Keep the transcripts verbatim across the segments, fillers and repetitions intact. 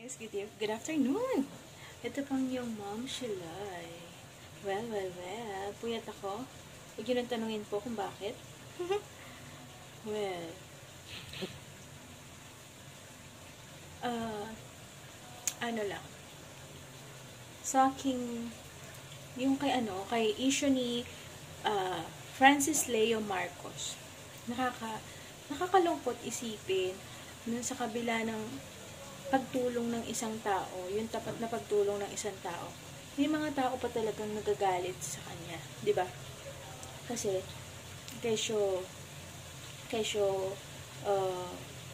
guys, good, good afternoon. Ito pang yung Ma'am Shalay. Well, well, well, puyat ako. Huwag yun ang tanungin po kung bakit. Well, uh, ano lang, sa aking, yung kay ano, kay issue ni uh, Francis Leo Marcos, nakaka, nakakalungkot isipin nun sa kabila ng pagtulong ng isang tao, yung tapat na pagtulong ng isang tao, may mga tao pa talagang nagagalit sa kanya, di ba? Kasi, kesyo, kesyo, uh,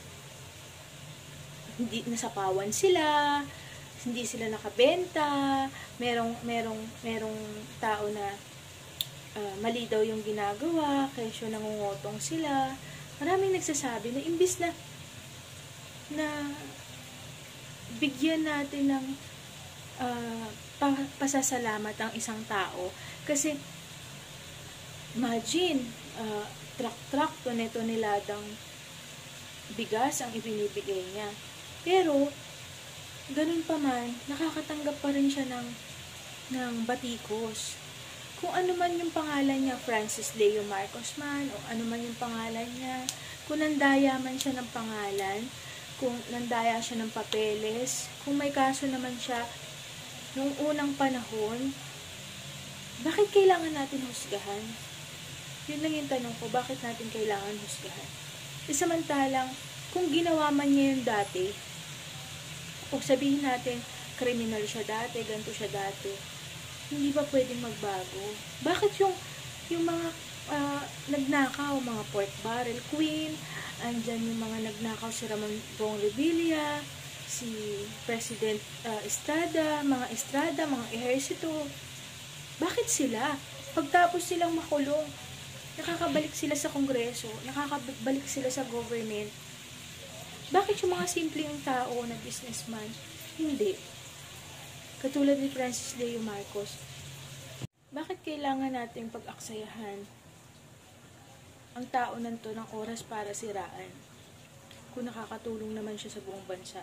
hindi nasapawan sila, hindi sila nakabenta, merong, merong, merong tao na uh, mali daw yung ginagawa, kesyo nangungotong sila. Maraming nagsasabi na imbis na na bigyan natin ng uh, pa pasasalamat ang isang tao. Kasi, imagine, uh, truck-truck, tone-toneladang bigas ang ibinibigay niya. Pero, ganun pa man, nakakatanggap pa rin siya ng, ng batikos. Kung ano man yung pangalan niya, Francis Leo Marcos man, o ano man yung pangalan niya, kung nandaya man siya ng pangalan, kung nandaya siya ng papeles, kung may kaso naman siya noong unang panahon, bakit kailangan natin husgahan? Yun lang yung tanong ko, bakit natin kailangan husgahan? E samantalang, kung ginawa man niya yun dati, kung sabihin natin, kriminal siya dati, ganito siya dati, hindi ba pwedeng magbago? Bakit yung, yung mga uh, nagnakaw, mga pork barrel queen, andyan yung mga nagnakaw si Ramon Bong Revilla, si President uh, Estrada, mga Estrada, mga ehersito. Bakit sila? Pagtapos silang makulong, nakakabalik sila sa Kongreso, nakakabalik sila sa government. Bakit yung mga simpleng tao na businessman, hindi? Katulad ni Francis Leo Marcos. Bakit kailangan nating pag-aksayahan ang tao nanto ng oras para siraan kung nakakatulong naman siya sa buong bansa?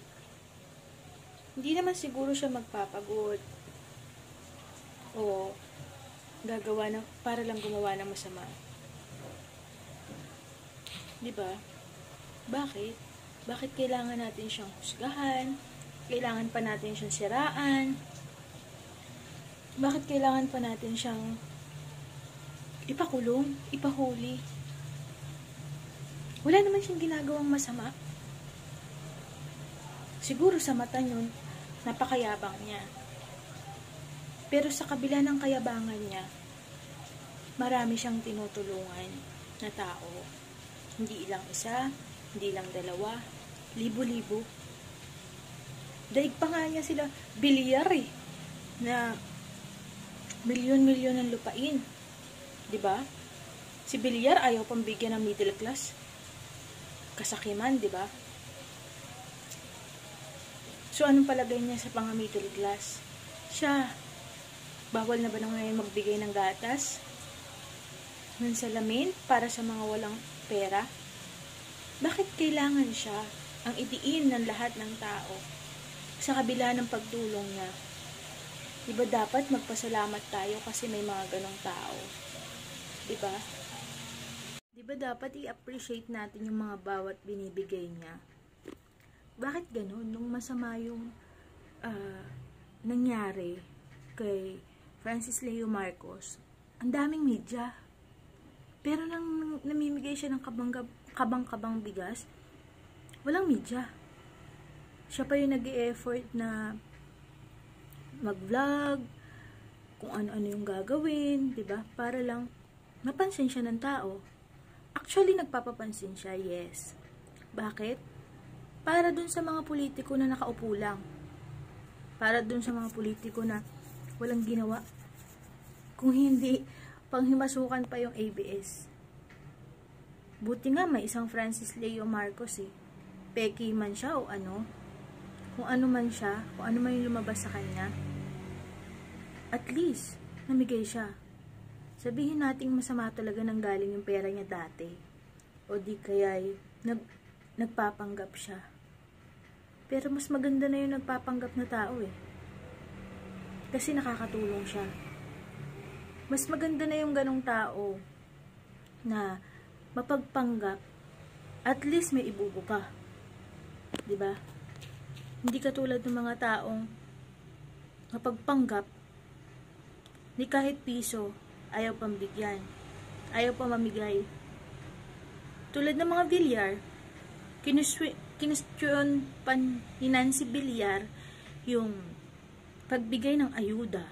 Hindi naman siguro siya magpapagod o gagawa ng, para lang gumawa ng masama. Diba? Bakit? Bakit kailangan natin siyang husgahan? Kailangan pa natin siyang siraan? Bakit kailangan pa natin siyang ipakulong, ipahuli? Wala naman siyang ginagawang masama. Siguro sa mata niyo, napakayabang niya. Pero sa kabila ng kayabangan niya, marami siyang tinutulungan na tao. Hindi ilang isa, hindi lang dalawa, libo-libo. Daig pa nga niya sila bilyar eh, na milyon-milyon ng lupain. Diba? Si Bilyar ayaw pang bigyan ng middle class. Kasakiman, diba? So, anong palagay niya sa pang middle class? Siya, bawal na ba na ngayon magbigay ng gatas? Ng salamin para sa mga walang pera? Bakit kailangan siya ang idiin ng lahat ng tao sa kabila ng pagtulong niya? Diba dapat magpasalamat tayo kasi may mga ganong tao? Diba? Diba dapat i-appreciate natin yung mga bawat binibigay niya? Bakit ganon? Nung masama yung uh, nangyari kay Francis Leo Marcos, ang daming media. Pero nang namimigay siya ng kabang-kabang bigas, walang media. Siya pa yung nag-e-effort na mag-vlog, kung ano-ano yung gagawin, diba? Para lang mapansin siya ng tao. Actually, nagpapapansin siya, yes. Bakit? Para dun sa mga politiko na nakaupo lang. Para dun sa mga politiko na walang ginawa. Kung hindi, panghimasukan pa yung A B S. Buti nga may isang Francis Leo Marcos eh. Peki man siya o ano. Kung ano man siya, kung ano man yung lumabas sa kanya. At least, namigay siya. Sabihin nating masama talaga nang galing yung pera niya dati. O di kaya'y nag, nagpapanggap siya. Pero mas maganda na yung nagpapanggap na tao eh. Kasi nakakatulong siya. Mas maganda na yung ganong tao na mapagpanggap, at least may ibubo ka. Diba? Hindi katulad ng mga taong mapagpanggap, ni kahit piso, ayaw pang bigyan. Ayaw pa mamigay. Tulad ng mga Villar, kinustyon pa ni Nancy Villar yung pagbigay ng ayuda.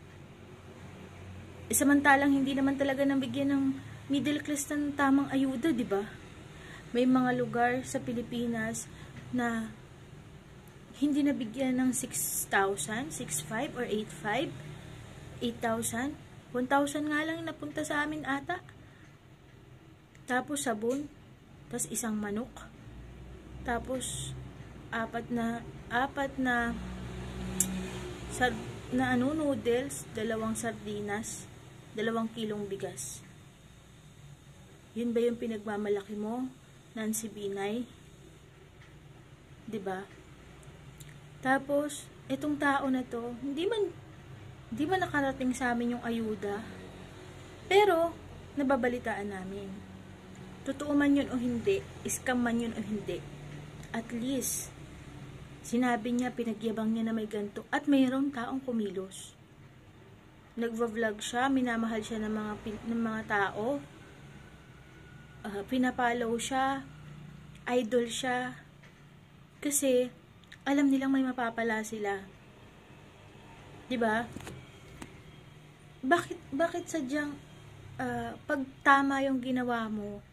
E samantalang hindi naman talaga nabigyan ng middle class ng tamang ayuda, di ba? May mga lugar sa Pilipinas na hindi nabigyan ng six thousand, six thousand five hundred or eight thousand five hundred, eight thousand, one thousand nga lang napunta sa amin ata. Tapos sabon, tapos isang manok, tapos apat na apat na sar, na ano noodles, dalawang sardinas, dalawang kilong bigas. Yun ba yung pinagmamalaki mo, Nancy Binay? 'Di ba? Tapos itong tao na to, hindi man hindi man nakarating sa amin yung ayuda, pero nababalitaan namin. Totoo man yun o hindi, scam man yun o hindi, at least sinabi niya, pinagyabang niya na may ganito, at mayroong taong kumilos. Nagva-vlog siya, minamahal siya ng mga, ng mga tao, uh, pinapalaw siya, idol siya, kasi alam nilang may mapapala sila. Diba? Bakit, bakit sadyang uh, pag tama yung ginawa mo,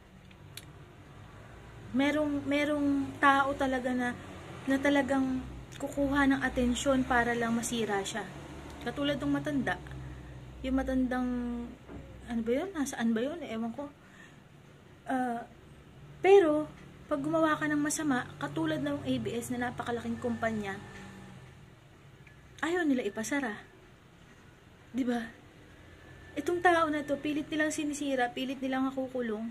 merong, merong tao talaga na, na talagang kukuha ng atensyon para lang masira siya. Katulad ng matanda. Yung matandang, ano ba yun? Nasaan ba yun? Ewan ko. Uh, pero, pag gumawa ka ng masama, katulad ng A B S na napakalaking kumpanya, ayaw nila ipasara. Diba? Itong tao na to, pilit nilang sinisira, pilit nilang nakukulong.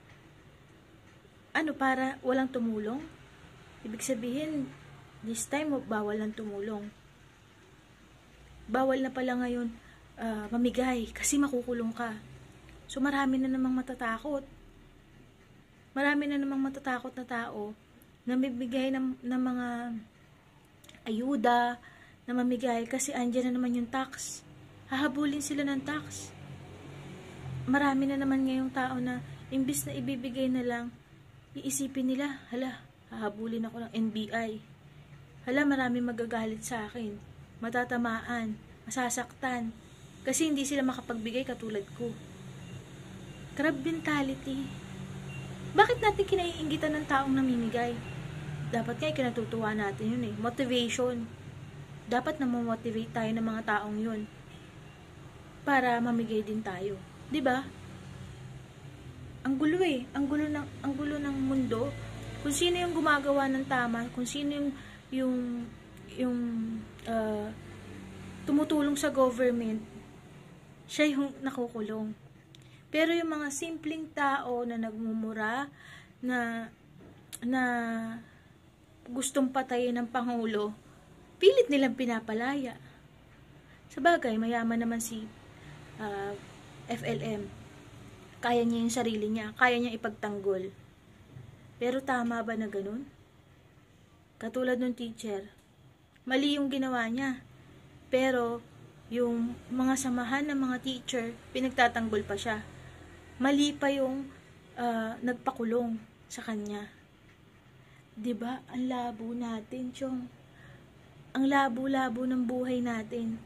Ano, para walang tumulong? Ibig sabihin, this time, bawal lang tumulong. Bawal na pala ngayon uh, mamigay kasi makukulong ka. So, marami na namang matatakot. Marami na namang matatakot na tao na mabigay ng, ng mga ayuda, na mamigay kasi andyan na naman yung tax. Hahabulin sila ng tax. Marami na naman ngayong tao na imbis na ibibigay na lang, iisipin nila, hala, hahabulin ako ng N B I. Hala, marami magagalit sa akin. Matatamaan, masasaktan. Kasi hindi sila makapagbigay katulad ko. Crab mentality. Bakit natin kinaiingitan ng taong namimigay? Dapat nga kinatutuwa natin yun eh. Motivation. Dapat na motivate tayo ng mga taong yun. Para mamigay din tayo. 'Di ba? Ang gulo eh. Ang gulo ng, ang gulo ng mundo. Kung sino yung gumagawa ng tama, kung sino yung, yung, yung uh, tumutulong sa government, siya yung nakukulong. Pero yung mga simpleng tao na nagmumura, na, na gustong patayin ng Pangulo, pilit nilang pinapalaya. Sabagay, mayaman naman si uh, F L M. Kaya niya yung sarili niya, kaya niya ipagtanggol. Pero tama ba na ganun? Katulad ng teacher, mali yung ginawa niya. Pero yung mga samahan ng mga teacher, pinagtatanggol pa siya. Mali pa yung uh, nagpakulong sa kanya. 'Di ba? Ang labo natin, Chong. Ang labo-labo ng buhay natin.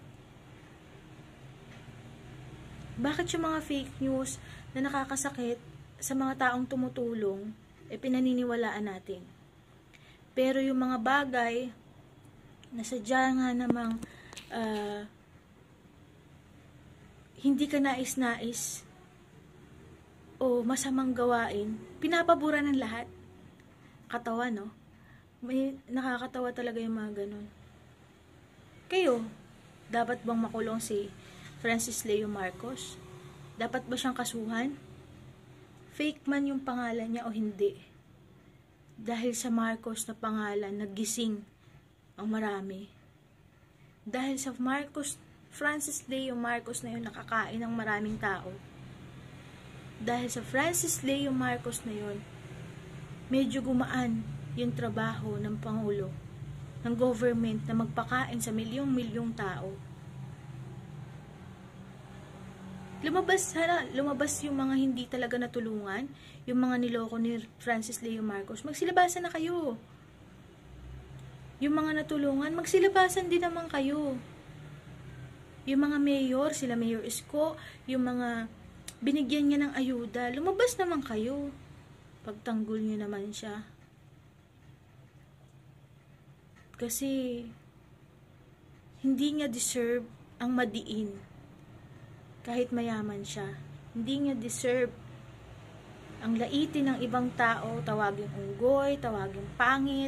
Bakit yung mga fake news na nakakasakit sa mga taong tumutulong, eh pinaniniwalaan natin? Pero yung mga bagay na sadya nga namang uh, hindi ka nais-nais o masamang gawain, pinapabura ng lahat. Katawa, no? May nakakatawa talaga yung mga ganun. Kayo, dapat bang makulong si Francis Leo Marcos? Dapat ba siyang kasuhan? Fake man yung pangalan niya o hindi? Dahil sa Marcos na pangalan, naggising ang marami. Dahil sa Marcos, Francis Leo Marcos na yun, nakakain ng maraming tao. Dahil sa Francis Leo Marcos na yun, medyo gumaan yung trabaho ng Pangulo, ng government na magpakain sa milyong-milyong tao. Lumabas, sana, lumabas yung mga hindi talaga natulungan, yung mga niloko ni Francis Leo Marcos. Magsilabasan na kayo. Yung mga natulungan, magsilabasan din naman kayo. Yung mga mayor, sila Mayor Isko, yung mga binigyan niya ng ayuda, lumabas naman kayo. Pagtanggol niyo naman siya. Kasi, hindi niya deserve ang madiin. Kahit mayaman siya, hindi niya deserve ang laitin ng ibang tao, tawaging unggoy, tawaging pangit.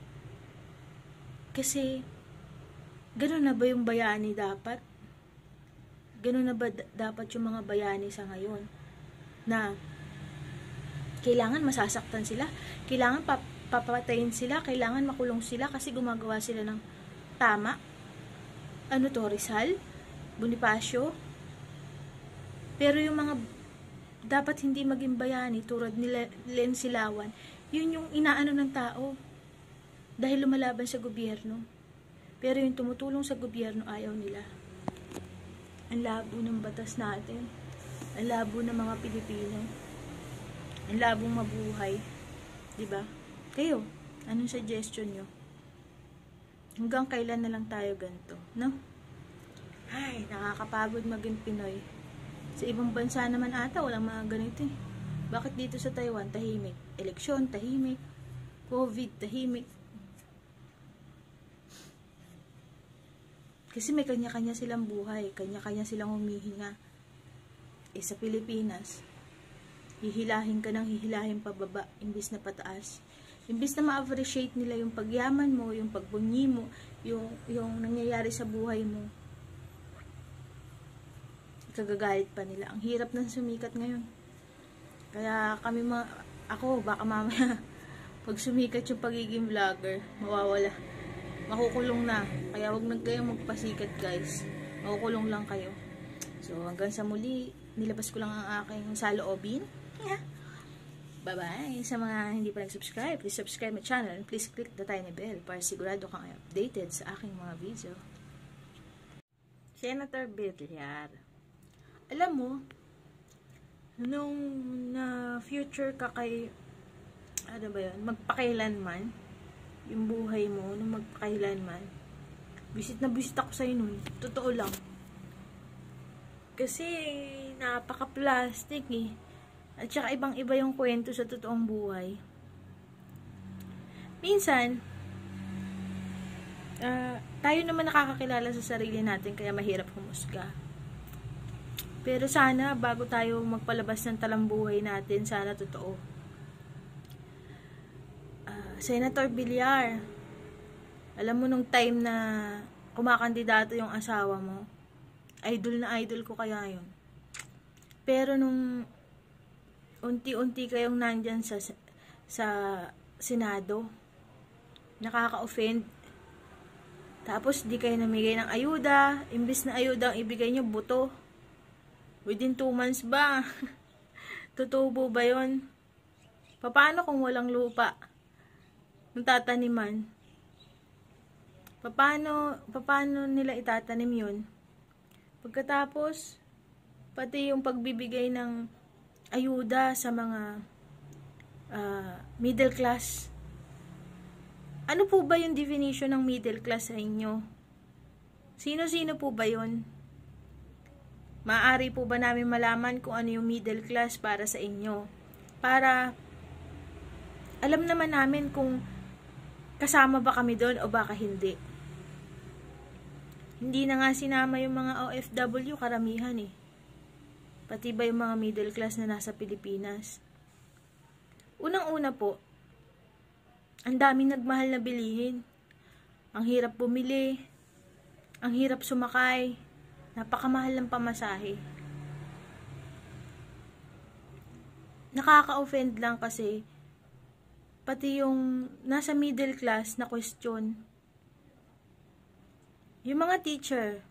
Kasi, ganun na ba yung bayani dapat? Ganun na ba dapat yung mga bayani sa ngayon? Na, kailangan masasaktan sila, kailangan pap papatayin sila, kailangan makulong sila kasi gumagawa sila ng tama? Ano to, Rizal? Bonifacio? Pero yung mga dapat hindi maging bayani, tulad nila Len Silawan, yun yung inaano ng tao. Dahil lumalaban sa gobyerno. Pero yung tumutulong sa gobyerno, ayaw nila. Ang labo ng batas natin. Ang labo ng mga Pilipino. Ang labong mabuhay. Diba? Kayo, anong suggestion nyo? Hanggang kailan na lang tayo ganito? No? Ay, nakakapagod maging Pinoy. Sa ibang bansa naman ata, walang mga ganito eh. Bakit dito sa Taiwan, tahimik? Eleksyon, tahimik. COVID, tahimik. Kasi may kanya-kanya silang buhay. Kanya-kanya silang humihinga. Eh sa Pilipinas, hihilahin ka ng hihilahin pababa, imbis na pataas. Imbis na ma-appreciate nila yung pagyaman mo, yung pagbunyi mo, yung, yung nangyayari sa buhay mo. Kagagalit pa nila. Ang hirap ng sumikat ngayon. Kaya kami mga, ako, baka mamaya, pag sumikat yung pagiging vlogger, mawawala. Makukulong na. Kaya wag na kayong magpasikat, guys. Makukulong lang kayo. So, hanggang sa muli, nilabas ko lang ang aking saloobin. Yeah. Bye-bye. Sa mga hindi pa nag-subscribe, please subscribe my channel and please click the tiny bell para sigurado kang updated sa aking mga video. Senator Villar. Alam mo, nung na future ka kay, ano ba yun, magpakailanman, yung buhay mo, nung magpakailanman, visit na visit ako sa'yo nun, totoo lang. Kasi, napaka-plastic eh. At saka ibang-iba yung kwento sa totoong buhay. Minsan, uh, tayo naman nakakakilala sa sarili natin, kaya mahirap humusga. Pero sana, bago tayo magpalabas ng talambuhay natin, sana totoo. Uh, Senator Villar, alam mo nung time na kumakandidato yung asawa mo, idol na idol ko kaya yun. Pero nung unti-unti kayong nandyan sa, sa Senado, nakaka-offend. Tapos di kayo namigay ng ayuda, imbis na ayuda ang ibigay nyo, buto. Within two months ba? Totoo po ba yun? Paano kung walang lupa? Ng tataniman? Paano, paano nila itatanim yun? Pagkatapos, pati yung pagbibigay ng ayuda sa mga uh, middle class. Ano po ba yung definition ng middle class sa inyo? Sino-sino po ba yun? Maaari po ba namin malaman kung ano yung middle class para sa inyo? Para alam naman namin kung kasama ba kami doon o baka hindi. Hindi na nga sinama yung mga O F W karamihan eh. Pati ba yung mga middle class na nasa Pilipinas? Unang-una po, ang daming nagmahal na bilihin. Ang hirap bumili, ang hirap sumakay, napakamahal ng pamasahe. Nakaka-offend lang kasi pati yung nasa middle class na question. Yung mga teacher,